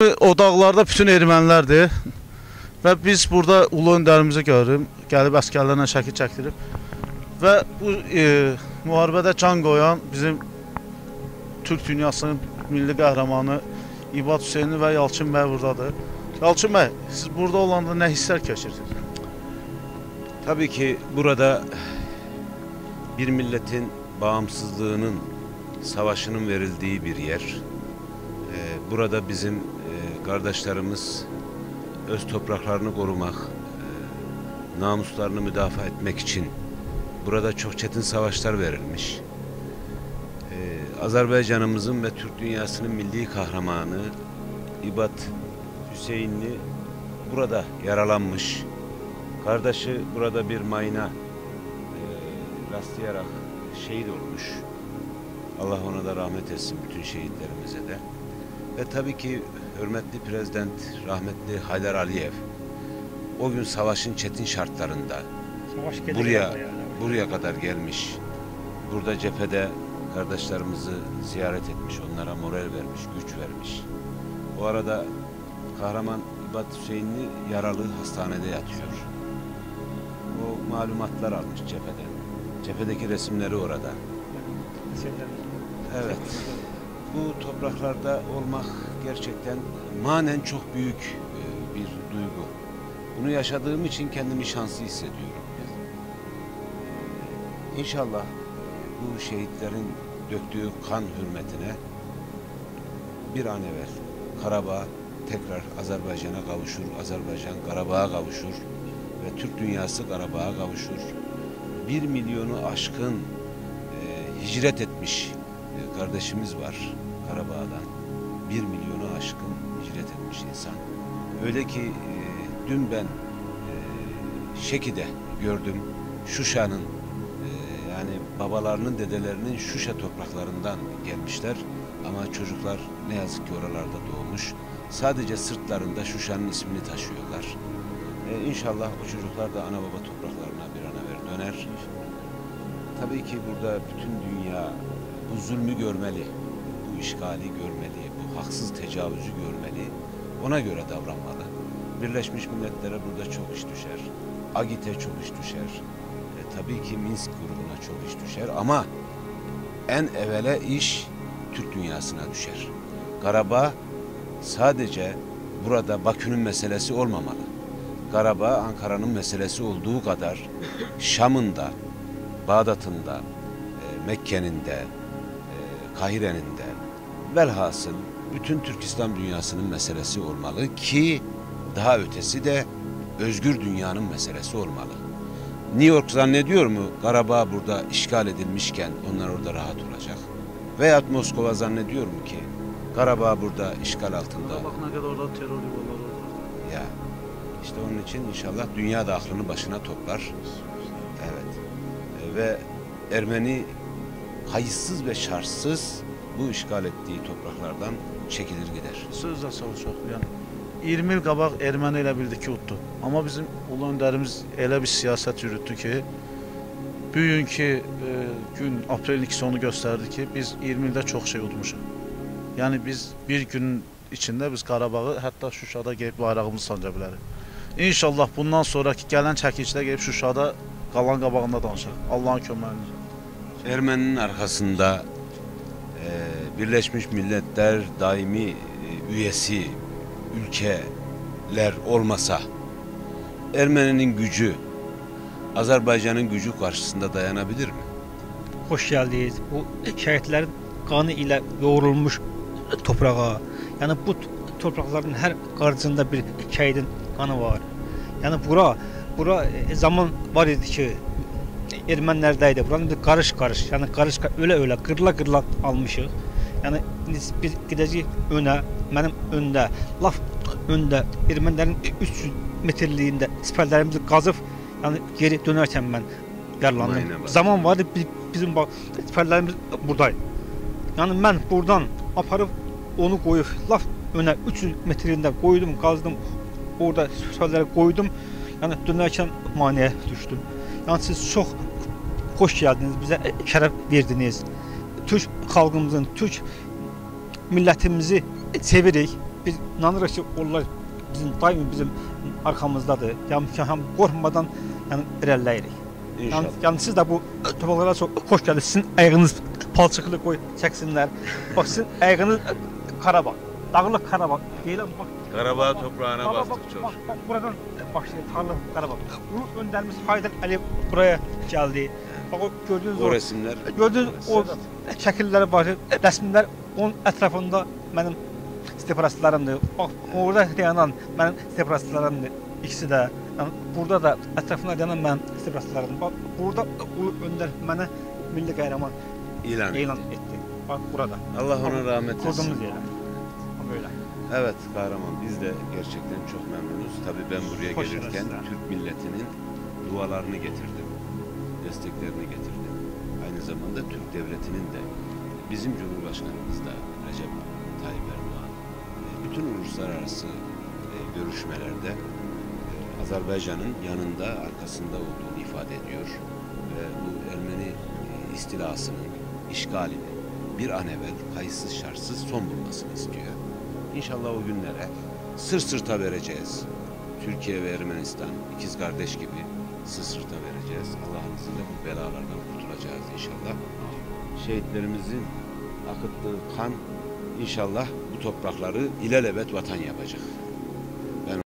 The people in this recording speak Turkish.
O dağlarda bütün ermənilərdir və biz burada ulu öndərimizi görürük, gəlib əsgərlərlə şəkil çəkdirib və bu müharibədə can qoyan bizim Türk dünyasının milli qəhrəmanı İbad Hüseyni və Yalçın bəy buradadır. Yalçın bəy, siz burada olanda nə hisslər keçirsiniz? Tabii ki burada bir milletin bağımsızlığının, savaşının verildiği bir yer. Burada bizim kardeşlerimiz öz topraklarını korumak, namuslarını müdafaa etmek için burada çok çetin savaşlar verilmiş. Azerbaycan'ımızın ve Türk dünyasının milli kahramanı İbad Hüseyinli burada yaralanmış. Kardeşi burada bir mayına rastlayarak şehit olmuş. Allah ona da rahmet etsin, bütün şehitlerimize de. Ve tabii ki hürmetli Prezident rahmetli Haydar Aliyev o gün savaşın çetin şartlarında buraya kadar gelmiş. Burada cephede kardeşlerimizi ziyaret etmiş, onlara moral vermiş, güç vermiş. O arada kahraman İbad Hüseyinli yaralı hastanede yatıyor. O malumatlar almış cepheden. Cephedeki resimleri orada. Evet. Bu topraklarda olmak gerçekten manen çok büyük bir duygu. Bunu yaşadığım için kendimi şanslı hissediyorum. İnşallah bu şehitlerin döktüğü kan hürmetine bir an evvel Karabağ tekrar Azerbaycan'a kavuşur, Azerbaycan Karabağ'a kavuşur ve Türk dünyası Karabağ'a kavuşur. 1 milyonu aşkın hicret etmiş kardeşimiz var Karabağ'dan. 1 milyonu aşkın hicret etmiş insan. Öyle ki dün ben Şeki'de gördüm. Şuşa'nın yani babalarının, dedelerinin Şuşa topraklarından gelmişler. Ama çocuklar ne yazık ki oralarda doğmuş. Sadece sırtlarında Şuşa'nın ismini taşıyorlar. İnşallah o çocuklar da ana baba topraklarına bir an evvel döner. Tabii ki burada bütün dünya bu zulmü görmeli, bu işgali görmeli, bu haksız tecavüzü görmeli, ona göre davranmalı. Birleşmiş Milletler'e burada çok iş düşer, AGİT'e çok iş düşer, tabii ki Minsk grubuna çok iş düşer ama en evvela iş Türk dünyasına düşer. Karabağ sadece burada Bakü'nün meselesi olmamalı. Karabağ Ankara'nın meselesi olduğu kadar Şam'ın da, Bağdat'ın da, Mekke'nin de, Kahire'nin de velhasıl bütün Türk İslam dünyasının meselesi olmalı ki daha ötesi de özgür dünyanın meselesi olmalı. New York zannediyor mu Karabağ burada işgal edilmişken onlar orada rahat olacak? Veyahut Moskova zannediyor mu ki Karabağ burada işgal altında? Bak ne kadar orada terör yuvaları var. Ya işte onun için inşallah dünya da aklını başına toplar. Evet. Ve Ermeni kayıtsız ve şartsız bu işgal ettiği topraklardan çekilir gider. Sözlə çalışaq. Yəni 20 il qabaq erməni elə bildi ki, utdu. Amma bizim ulu öndərimiz elə bir siyasət yürütdü ki, bugünkü gün aprelin 2-si onu göstərdi ki, biz 20 ildə çox şey udmuşuq. Yəni biz bir günün içində biz Qarabağı hətta Şuşada gəlib bayrağımızı sanca bilərik. İnşallah bundan sonraki gələn çəkilişdə gəlib Şuşada qalan qabağında danışaq. Allah'ın köməyini. Ermeninin arkasında Birleşmiş Milletler daimi üyesi ülkeler olmasa Ermeninin gücü Azerbaycan'ın gücü karşısında dayanabilir mi? Hoş geldiniz. Bu şehitlerin kanı ile yoğrulmuş toprağa. Yani bu toprakların her karşısında bir şehidin kanı var. Yani bura zaman var idi ki Ermənlərdəydi. Buranın bir karış yani karış öyle kırla almışıq. Yani biz gidəcəyik öne, benim önde, laf önde Ermənilərin 300 metrliyində siperlerimizi qazıb yani geri dönerken ben yaralandım. Zaman vardı bizim siperlerimiz buradaydı. Yani ben buradan aparıp onu koyup laf öne 300 metrinde koydum, kazdım. Orada siperleri koydum. Yani dönerken maniye düştüm. Yani siz çok hoş geldiniz, bize şeref verdiniz. Türk halkımızın, Türk milletimizi sevirik. biz inanırıq ki, onlar daim bizim arkamızdadır. Yəni qorxmadan irəliləyirik. İnşallah. Yəni siz də bu torpaqlara çox xoş gəldiniz. Sizin ayağınız palçıqlı qoy çəksinlər. Bax sizin ayağınız Qarabağ, Dağlıq Qarabağ. Deyirəm bax. Qarabağ toprağına Bak, bastık çok. bak, buradan başlayır Tarlı Qarabağ. Ulu önderimiz Haydar Əliyev buraya geldi. Bak o gördüğünüz O resimler. gördüğünüz o şəkilləri var, rəsmlər onun ətrafında mənim separatistlərimdir. Bak orada dayanan mənim separatistlərimdir. İkisi də. Yəni burada da ətrafında dayanan mənim separatistlərimdir. Bak burada ulu öndər mənə milli qəhrəman İlan. elan etdi. Bak burada. Allah ona rahmet etsin. Kurduğumuz yerler. Böyle. Evet kahraman, biz de gerçekten çok memnunuz. Tabii ben buraya Hoş gelirken geldiniz. Türk milletinin dualarını getirdim. Desteklerini getirdim. Aynı zamanda Türk devletinin de bizim Cumhurbaşkanımız da Recep Tayyip Erdoğan bütün uluslararası görüşmelerde Azerbaycan'ın yanında, arkasında olduğunu ifade ediyor. Ve bu Ermeni istilasının, işgalinin bir an evvel kayıtsız şartsız son bulmasını istiyor. İnşallah o günlere sırt sırta vereceğiz. Türkiye ve Ermenistan ikiz kardeş gibi sırt sırta vereceğiz. Allah'ın izniyle bu belalardan kurtulacağız inşallah. Şehitlerimizin akıttığı kan inşallah bu toprakları ilelebet vatan yapacak.